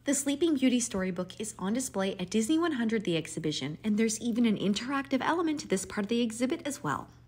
The Sleeping Beauty Storybook is on display at Disney100 The Exhibition, and there's even an interactive element to this part of the exhibit as well.